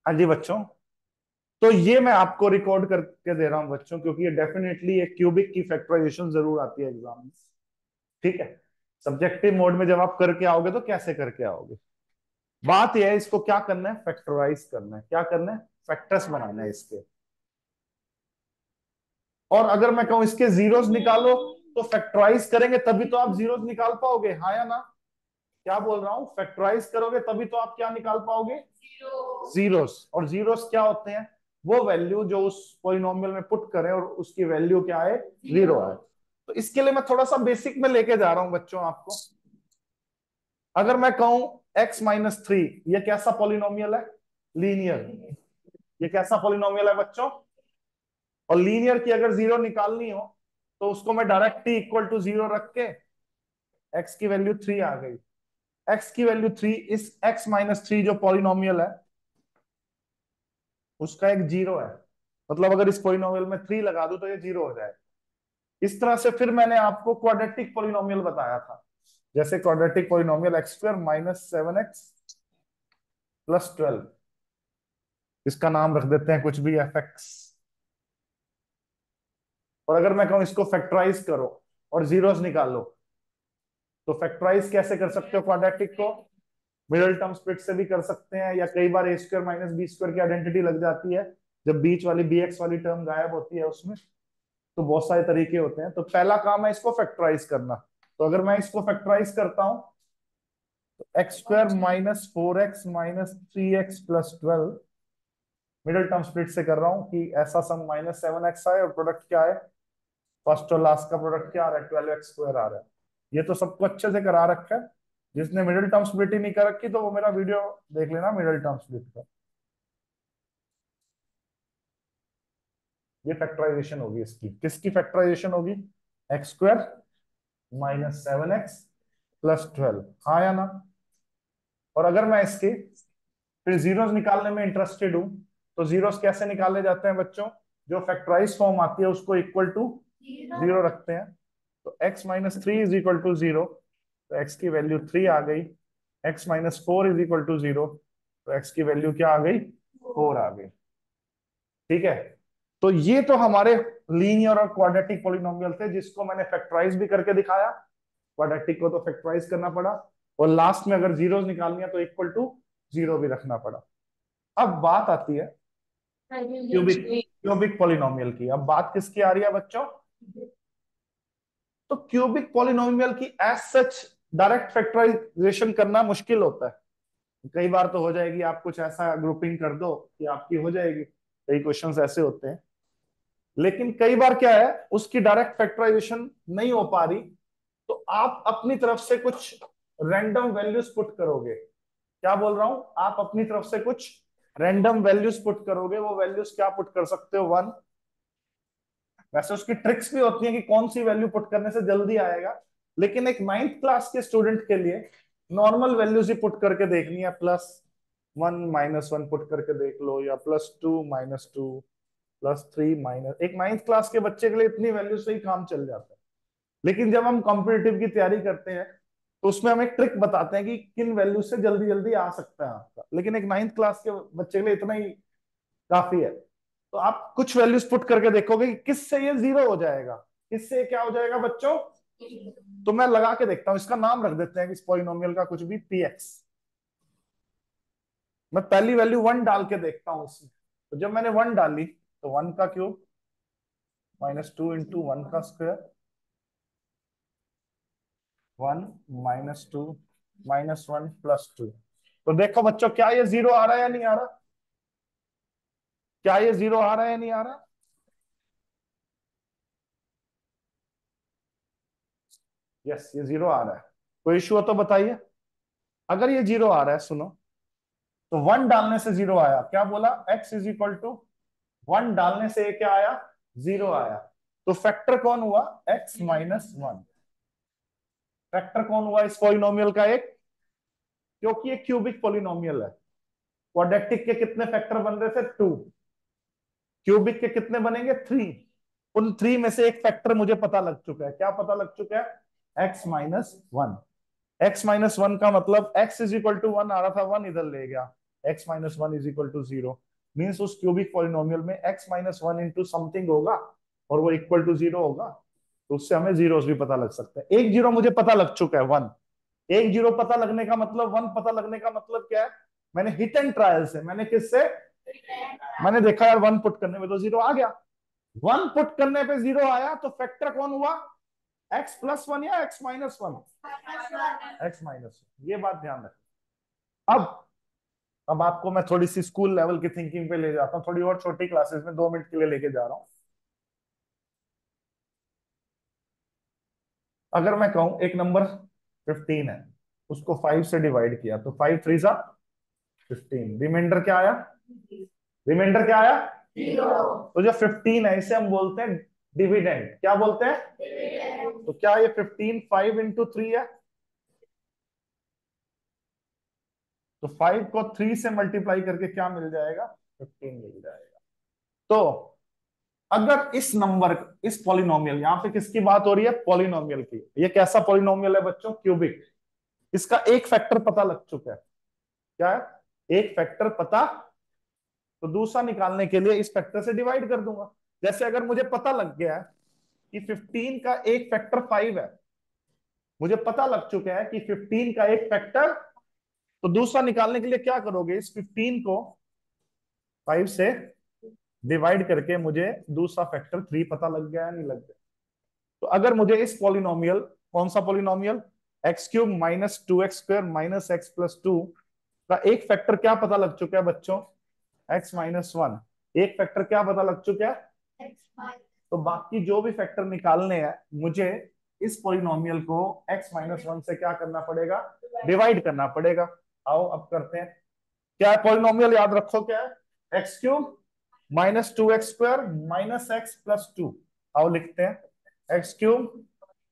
हाँ जी बच्चों। तो ये मैं आपको रिकॉर्ड करके दे रहा हूँ बच्चों, क्योंकि ये डेफिनेटली एक क्यूबिक की फैक्टराइजेशन जरूर आती है एग्जाम में। ठीक है। सब्जेक्टिव मोड में जब आप करके आओगे तो कैसे करके आओगे। बात यह है, इसको क्या करना है, फैक्टराइज करना है। क्या करना है, फैक्टर्स बनाना है इसके। और अगर मैं कहूं इसके जीरोस निकालो, तो फैक्टराइज करेंगे तभी तो आप जीरोस निकाल पाओगे, हाँ या ना। क्या बोल रहा हूं, फैक्टराइज करोगे तभी तो आप क्या निकाल पाओगे, जीरोस। और जीरोस क्या होते हैं, वो वैल्यू जो उस पोलिनोमियल में पुट करें और उसकी वैल्यू क्या है, जीरो है। तो इसके लिए मैं थोड़ा सा बेसिक में लेके जा रहा हूं बच्चों आपको। अगर मैं कहूं x-3, ये कैसा पोलिनोमियल है, लीनियर। ये कैसा पोलिनोमियल है बच्चों, और लीनियर की अगर जीरो निकालनी हो तो उसको मैं direct t equal to zero रख के, x की वैल्यू 3 आ गई। x की वैल्यू 3, इस x-3 जो पॉलिनोमियल है उसका एक जीरो है। मतलब अगर इस पॉलिनोमियल में 3 लगा दूं तो ये जीरो हो जाए। इस तरह से फिर मैंने आपको क्वाड्रेटिक पॉलिनोमियल बताया था। जैसे क्वाड्रेटिक पॉलिनोमियल x² - 7x + 12। इसका नाम रख देते हैं कुछ भी, fx। और अगर मैं कहूं इसको फैक्टराइज करो और जीरोस निकालो, तो फैक्टराइज कैसे कर सकते हो क्वाड्रेटिक को, मिडिल टर्म स्प्लिट से भी कर सकते हैं, या कई बार a² - b² की आइडेंटिटी लग जाती है जब बीच वाली bx वाली टर्म गायब होती है उसमें। तो बहुत सारे तरीके होते हैं। तो पहला काम है इसको फैक्टराइज करना। तो अगर मैं इसको फैक्टराइज करता हूं, तो x² - 4x - 3x + 12, middle term split से कर रहा हूं कि ऐसा सम -7x आए और प्रोडक्ट क्या है, फर्स्ट और लास्ट का प्रोडक्ट क्या आ रहा है, 12x² आ रहा है। ये तो सबको अच्छे से करा रखा है। जिसने मिडिल टर्म स्प्लिट ही नहीं कर रखी तो वो मेरा वीडियो देख लेना मिडिल टर्म स्प्लिट का। ये फैक्टराइजेशन होगी इसकी, किसकी फैक्टराइजेशन होगी, x² - 7x + 12, हाँ या ना। और अगर मैं इसके फिर जीरोस निकालने में इंटरेस्टेड हूं, तो जीरोस कैसे निकाले जाते हैं बच्चों, जो फैक्टराइज फॉर्म आती है उसको इक्वल टू जीरो रखते हैं। तो x-3 = 0, तो x की वैल्यू 3 आ गई। x-4 = 0, तो x की वैल्यू क्या आ गई, 4 आ गई। ठीक है। तो ये तो हमारे लीनियर और क्वाड्रेटिक पॉलिनोमियल थे, जिसको मैंने फैक्टराइज भी करके दिखाया। क्वाड्रेटिक को तो फैक्टराइज करना पड़ा, और लास्ट में अगर जीरोस निकालनी है तो इक्वल टू जीरो भी रखना पड़ा। अब बात आती है क्यूबिक क्यूबिक पॉलिनोमियल की। अब बात किसकी आ रही है बच्चों, तो क्यूबिक पॉलिनोमियल की एज सच डायरेक्ट फैक्टराइजेशन करना मुश्किल होता है। कई बार तो हो जाएगी, आप कुछ ऐसा ग्रुपिंग कर दो कि आपकी हो जाएगी। कई क्वेश्चंस ऐसे होते हैं। लेकिन कई बार क्या है, उसकी डायरेक्ट फैक्टराइजेशन नहीं हो पा रही, तो आप अपनी तरफ से कुछ रैंडम वैल्यूज पुट करोगे। क्या बोल रहा हूं, आप अपनी तरफ से कुछ रैंडम वैल्यूज पुट करोगे। वो वैल्यूज क्या पुट कर सकते हो, 1। वैसे उसकी ट्रिक्स भी होती है कि कौन सी वैल्यू पुट करने से जल्दी आएगा, लेकिन एक 9th क्लास के स्टूडेंट के लिए नॉर्मल वैल्यूज ही पुट करके देखनी है। +1 -1 पुट करके देख लो, या +2 -2 +3 माइनस, एक 9th क्लास के बच्चे के लिए इतनी वैल्यू से ही काम चल जाता है। लेकिन जब हम कॉम्पिटिटिव की तैयारी करते हैं तो उसमें हम एक ट्रिक बताते हैं कि किन वैल्यू से जल्दी जल्दी आ सकता है आपका। लेकिन एक 9th क्लास के बच्चे के लिए इतना ही काफी है। तो आप कुछ वैल्यूज पुट करके देखोगे कि किससे ये जीरो हो जाएगा, किससे क्या हो जाएगा बच्चों। तो मैं लगा के देखता हूं, इसका नाम रख देते हैं इस पॉलिनोमियल का कुछ भी, px। मैं पहली वैल्यू 1 डाल के देखता हूँ इसमें। तो जब मैंने 1 डाली, तो 1 का क्यूब -2 × 1 का स्क्वायर, 1 -2 -1 +2। तो देखो बच्चों, क्या ये जीरो आ रहा है या नहीं आ रहा, क्या ये जीरो आ रहा है या नहीं आ रहा। यस, ये जीरो आ रहा है। कोई इशू हो तो बताइए। अगर ये जीरो आ रहा है, सुनो, तो 1 डालने से जीरो आया। क्या बोला, x = 1 डालने से ये क्या आया, जीरो आया। तो फैक्टर कौन हुआ, x-1। फैक्टर कौन हुआ इस पॉलिनोमियल का, एक, क्योंकि ये क्यूबिक पॉलिनोमियल है। क्वाड्रेटिक के कितने फैक्टर बन रहे थे, 2। क्यूबिक के कितने बनेंगे, 3। उन 3 में से एक फैक्टर मुझे पता लग चुका है। क्या पता लग चुका है, x-1। x-1 का मतलब x = 1 आ रहा था, 1 इधर ले गया, x minus one is equal to zero, means उस क्यूबिक पॉलिनोमियल में x minus one into something होगा और वो इक्वल टू जीरो होगा। तो उससे हमें जीरोस भी पता लग सकते हैं। एक जीरो मुझे पता लग चुका है, वन। एक जीरो पता लगने का मतलब, वन पता लगने का मतलब क्या है? मैंने हिट एंड ट्रायल से, मैंने किससे, मैंने देखा यार वन पुट करने में तो जीरो आ गया। वन पुट करने पे जीरो आया तो फैक्टर कौन हुआ? एक्स प्लस वन या x minus one? X minus one. ये बात ध्यान रखें। अब अब आपको मैं थोड़ी सी स्कूल लेवल की थिंकिंग पे ले जाता हूँ, थोड़ी और छोटी क्लासेस में 2 मिनट के लिए लेके जा रहा हूँ। अगर मैं कहूं एक नंबर 15 है, उसको 5 से डिवाइड किया तो 5 थ्री सा 15, रिमाइंडर क्या आया? रिमाइंडर क्या आया? तो जो 15 है इसे हम बोलते हैं डिविडेंड। क्या बोलते हैं? तो क्या ये 15 5 इंटू 3 है? तो 5 को 3 से मल्टीप्लाई करके क्या मिल जाएगा? 15 मिल जाएगा। तो अगर इस नंबर, इस पॉलिनोमियल, यहां पे किसकी बात हो रही है? पॉलिनोमियल की। ये कैसा पॉलिनोमियल है बच्चों? क्यूबिक। इसका एक फैक्टर पता लग चुका है। क्या है? एक फैक्टर पता, तो दूसरा निकालने के लिए इस फैक्टर से डिवाइड कर दूंगा। जैसे अगर मुझे पता लग गया है कि 15 का एक फैक्टर 5 है, मुझे पता लग चुका है कि 15 का एक फैक्टर, तो दूसरा निकालने के लिए क्या करोगे? इस 15 को 5 से डिवाइड करके मुझे दूसरा फैक्टर 3 पता लग गया है, नहीं लग गया? तो अगर मुझे इस पॉलिनोमियल, कौन सा polynomial, x cube minus two x square minus x plus two का एक फैक्टर क्या पता लग चुका है बच्चों? X minus one. एक फैक्टर क्या पता लग चुका है? तो बाकी जो भी फैक्टर निकालने हैं मुझे इस पॉलिनोमियल को एक्स माइनस वन से क्या करना पड़ेगा? डिवाइड करना पड़ेगा। आओ अब करते हैं। क्या है पॉलिनोमियल? याद रखो क्या है? X cube minus two x square minus x plus two. आओ लिखते हैं, x cube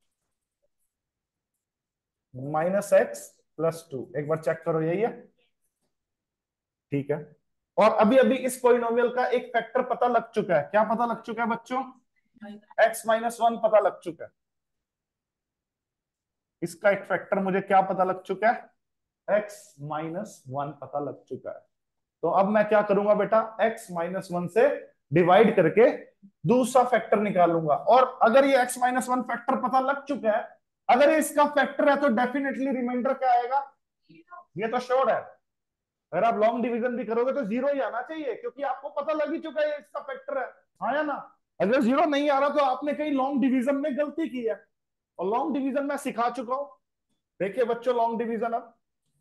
minus x plus two. एक बार चेक करो, यही है? ठीक है। और अभी अभी इस पॉलिनोमियल का एक फैक्टर पता लग चुका है। क्या पता लग चुका है बच्चों? एक्स माइनस वन पता लग चुका है। इसका एक फैक्टर मुझे क्या पता लग चुका है? एक्स माइनस वन पता लग चुका है। तो अब मैं क्या करूंगा बेटा? एक्स माइनस वन से डिवाइड करके दूसरा फैक्टर निकालूंगा। और अगर ये एक्स माइनस वन फैक्टर पता लग चुका है, अगर ये इसका फैक्टर है तो डेफिनेटली रिमाइंडर क्या आएगा? ये तो श्योर है। अगर आप लॉन्ग डिवीजन भी करोगे तो जीरो ही आना चाहिए, क्योंकि आपको पता लग ही चुका है ये इसका फैक्टर है। हाँ या ना? अगर जीरो नहीं आ रहा तो आपने कहीं लॉन्ग डिवीजन में गलती की है, और लॉन्ग डिवीजन मैं सिखा चुका हूं। देखिए बच्चों, लॉन्ग डिवीजन अब,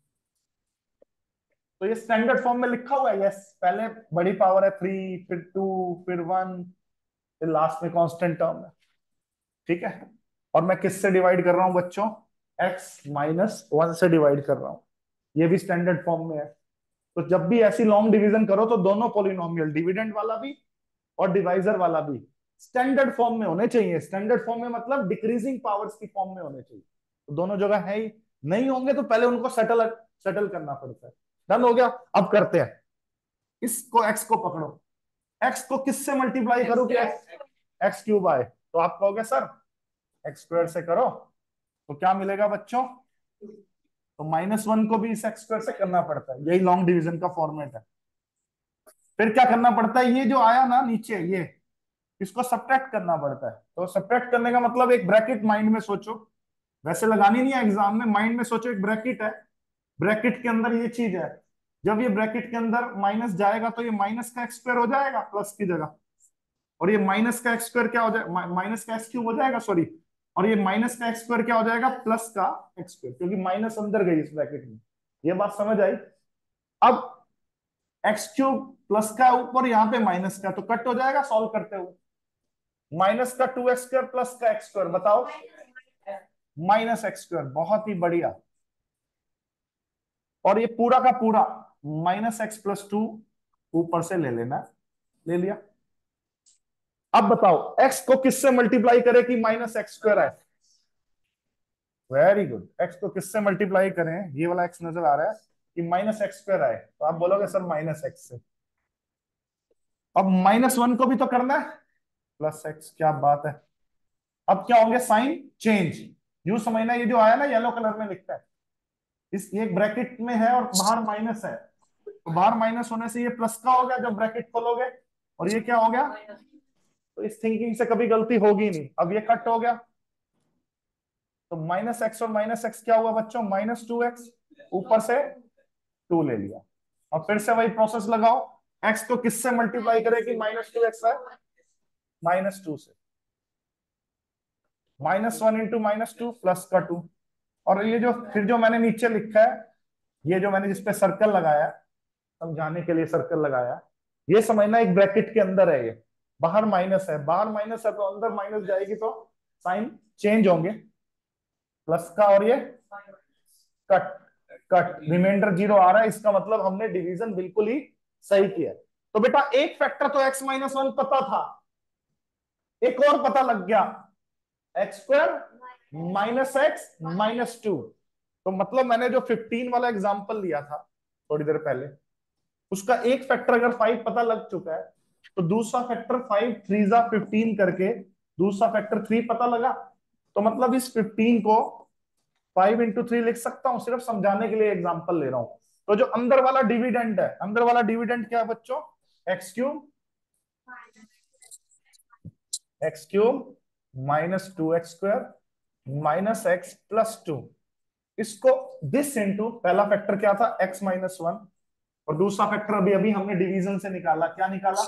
तो ये स्टैंडर्ड फॉर्म में लिखा हुआ है। यस, पहले बड़ी पावर है 3, फिर 2, फिर 1, फिर लास्ट में कांस्टेंट टर्म है। ठीक है। और मैं किससे डिवाइड कर रहा हूं बच्चों? एक्स माइनस वन से डिवाइड कर रहा हूं। ये भी स्टैंडर्ड फॉर्म में है। तो जब भी ऐसी लॉन्ग डिवीजन करो तो दोनों पॉलिनोमियल, डिविडेंड वाला भी और डिवाइजर वाला भी, स्टैंडर्ड फॉर्म में होने चाहिए। स्टैंडर्ड फॉर्म में मतलब डिक्रीजिंग पावर्स की फॉर्म में होने चाहिए। तो दोनों जगह है ही नहीं होंगे तो पहले उनको सेटल सेटल करना पड़ता है। डन हो गया? अब करते हैं। इसको एक्स को पकड़ो। एक्स को किससे मल्टीप्लाई करो कि एक्स क्यूब आए? तो आप कहोगे सर एक्स स्क्वायर से करो, तो क्या मिलेगा बच्चों? तो माइनस वन को भी इस एक्स स्क्वायर से करना पड़ता है। यही लॉन्ग डिवीजन का फॉर्मेट है। फिर क्या करना पड़ता है? ये जो आया ना नीचे, ये इसको सब्ट्रैक्ट करना पड़ता है। तो सब्ट्रैक्ट करने का मतलब एक ब्रैकेट माइंड में सोचो। वैसे लगानी नहीं है एग्जाम में, माइंड में सोचो एक ब्रैकेट है, ब्रैकेट के अंदर ये चीज है। जब ये ब्रैकेट के अंदर माइनस जाएगा तो ये माइनस का एक्स स्क्वायर हो जाएगा प्लस की जगह, और ये माइनस का एक्स स्क्वायर क्या हो जाएगा? माइनस का एक्स क्यूब हो जाएगा, सॉरी। और ये माइनस का एक्स स्क्वायर क्या हो जाएगा? प्लस का एक्स स्क्वायर, क्योंकि माइनस अंदर गई इस ब्रैकेट में। ये बात समझ आई? अब एक्स क्यूब प्लस का ऊपर, यहाँ पे माइनस का, तो कट हो जाएगा सॉल्व करते हुए। माइनस का टू एक्स स्क्वायर प्लस का एक्स स्क्वायर, बताओ। माइनस एक्स स्क्वायर, बहुत ही बढ़िया। और ये पूरा का पूरा माइनस एक्स प्लस टू ऊपर से ले लेना। ले लिया। अब बताओ एक्स को किससे मल्टीप्लाई करे कि माइनस एक्स स्क्वायर आए? Very good. एक्स को किससे मल्टीप्लाई करें, ये वाला एक्स नजर आ रहा है, कि माइनस एक्स स्क्वायर आए? तो आप बोलोगे सर माइनस एक्स से। अब माइनस वन को भी तो करना है, प्लस एक्स। क्या बात है। अब क्या होंगे? Sign change. यूं समझना, ये जो आया ना येलो कलर में लिखता है, इस ये ब्रैकेट में है और बाहर माइनस है, तो बाहर माइनस होने से ये प्लस का हो गया जब ब्रैकेट खोलोगे, और ये क्या हो गया, तो इस थिंकिंग से कभी गलती होगी नहीं। अब ये कट हो गया, तो माइनस एक्स और माइनस एक्स क्या हुआ बच्चों, माइनस टू एक्स, ऊपर से टू ले लिया। और फिर से वही प्रोसेस लगाओ, एक्स को किससे मल्टीप्लाई करे कि माइनस टू एक्स है, माइनस टू से, minus one into minus two plus का टू। और ये जो फिर जो मैंने नीचे लिखा है, ये जो मैंने जिसपे सर्कल लगाया, समझाने के लिए सर्कल लगाया, ये समझना एक ब्रैकेट के अंदर है, ये बाहर माइनस है, बाहर माइनस है तो अंदर माइनस जाएगी तो साइन चेंज होंगे, प्लस का, और ये कट, कट रिमाइंडर जीरो आ रहा है, इसका मतलब हमने डिवीजन बिल्कुल ही सही किया। तो बेटा एक फैक्टर तो एक्स माइनस वन पता था, एक और पता लग गया, x square minus x minus two. तो मतलब मैंने जो 15 वाला एग्जांपल लिया था थोड़ी देर पहले, उसका एक फैक्टर अगर 5 पता लग चुका है, तो दूसरा फैक्टर 5 थ्री जा 15 करके दूसरा फैक्टर 3 पता लगा। तो मतलब इस 15 को 5 इंटू 3 लिख सकता हूं, सिर्फ समझाने के लिए एग्जांपल ले रहा हूं। तो जो अंदर वाला डिविडेंड है, अंदर वाला डिविडेंड क्या है बच्चों, x cube, x cube minus two x square minus x plus two. इसको दिस इंटू पहला फैक्टर क्या था, एक्स माइनस वन, और दूसरा फैक्टर अभी अभी हमने डिवीजन से निकाला, क्या निकाला,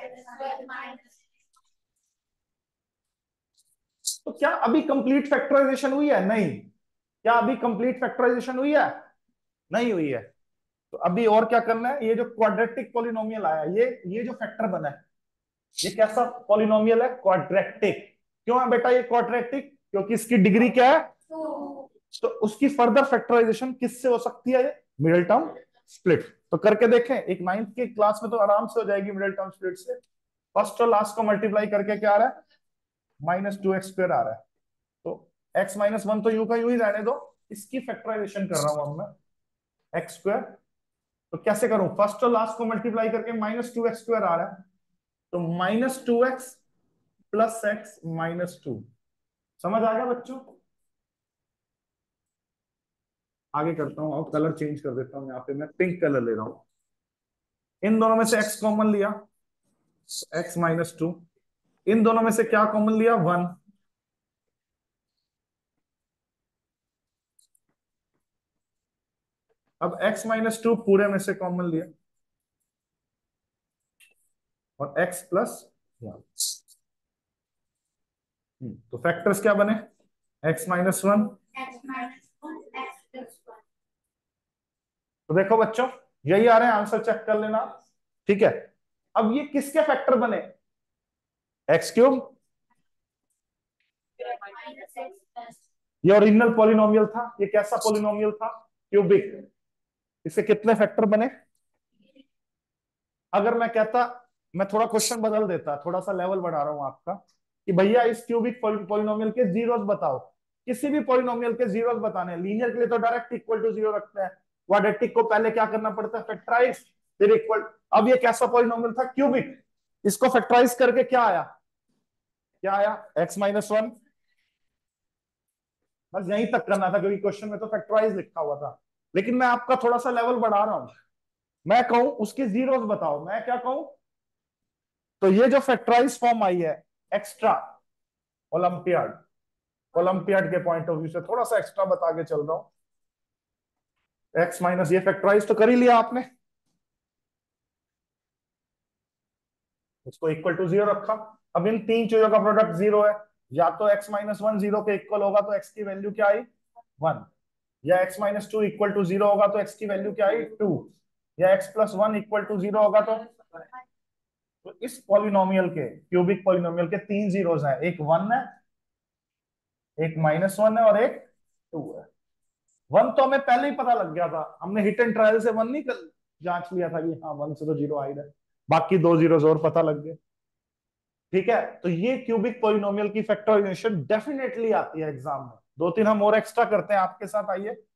तो क्या अभी कंप्लीट फैक्टराइजेशन हुई है, नहीं। क्या अभी कंप्लीट फैक्टराइजेशन हुई है, नहीं हुई है। तो अभी और क्या करना है, ये जो क्वाड्रेटिक पॉलिनोमियल आया, ये जो फैक्टर बना है, ये कैसा पॉलिनोमियल है, क्वाड्रेटिक। क्यों है बेटा ये क्वाड्रेटिक, क्योंकि इसकी डिग्री क्या है, तो उसकी फर्दर फैक्टराइजेशन किससे हो सकती है, मिडिल टर्म स्प्लिट। तो करके देखें, एक नाइन्थ की क्लास में तो आराम से हो जाएगी मिडिल टर्म स्प्लिट से। फर्स्ट और लास्ट को मल्टीप्लाई करके क्या आ रहा है, माइनस टू एक्स स्क्वायर आ रहा है। तो एक्स माइनस वन तो यू का यू ही रहने दो, इसकी फैक्टराइजेशन कर रहा हूं अब मैं, एक्स स्क्वायर। तो कैसे करूं, फर्स्ट और लास्ट को मल्टीप्लाई करके माइनस टू एक्स स्क्वायर आ रहा है, तो minus two x plus x minus two. समझ आ गया बच्चों, आगे करता हूं, और कलर चेंज कर देता हूं, यहाँ पे मैं पिंक कलर ले रहा हूं। इन दोनों में से एक्स कॉमन लिया, एक्स माइनस टू, इन दोनों में से क्या कॉमन लिया, वन। अब x माइनस टू पूरे में से कॉमन लिया, और x प्लस वन। तो फैक्टर्स क्या बने, x माइनस वन। तो देखो बच्चों, यही आ रहे हैं, आंसर चेक कर लेना, ठीक है। अब ये किसके फैक्टर बने, एक्स क्यूब, ये ओरिजिनल पॉलिनोमियल था, ये कैसा पॉलिनोमियल था, क्यूबिक। इससे कितने फैक्टर बने, अगर मैं कहता, मैं थोड़ा क्वेश्चन बदल देता, थोड़ा सा लेवल बढ़ा रहा हूं आपका, कि भैया इस क्यूबिक पॉलिनोमियल के जीरोस बताओ, किसी भी पॉलिनोमियल के जीरोस बताने, लीनियर के लिए तो डायरेक्ट इक्वल टू जीरो रखते हैं, क्वाड्रेटिक को पहले क्या करना पड़ता है, फैक्टराइज, फिर इक्वल। अब ये कैसा पॉलिनोमियल था, क्यूबिक, इसको फैक्टराइज करके क्या आया, क्या आया, एक्स माइनस वन। बस यहीं तक करना था, क्योंकि क्वेश्चन में तो फैक्टराइज लिखा हुआ था। लेकिन मैं आपका थोड़ा सा लेवल बढ़ा रहा हूं, मैं कहूं उसके जीरोस बताओ, मैं क्या कहूं, तो ये जो फैक्टराइज फॉर्म आई है, एक्स्ट्रा ओलंपियाड, ओलंपियाड के पॉइंट ऑफ व्यू से थोड़ा सा एक्स्ट्रा बता के चल रहा हूं, एक्स माइनस, ये फैक्टराइज तो कर ही लिया आपने, उसको इक्वल टू जीरो रखा। अब इन तीन चीजों का प्रोडक्ट जीरो है, या तो एक्स माइनस वन जीरो के इक्वल होगा तो एक्स की वैल्यू क्या आई, वन, या x minus two equal to zero होगा तो एक्स की वैल्यू क्या आई, टू, या x plus one equal to zero होगा तो इस पॉलिनोमियल के, क्यूबिक पॉलिनोमियल के तीन जीरोस हैं, एक वन है, एक माइनस वन है, और एक टू है। वन तो हमें पहले ही पता लग गया था, हमने हिट एंड ट्रायल से वन नहीं जांच लिया था कि हाँ वन से तो जीरो आ ही रहा है, बाकी दो जीरोस और पता लग गए, ठीक है। तो ये क्यूबिक पॉलिनोमियल की फैक्टराइजेशन डेफिनेटली आती है एग्जाम में। दो तीन हम और एक्स्ट्रा करते हैं आपके साथ, आइए।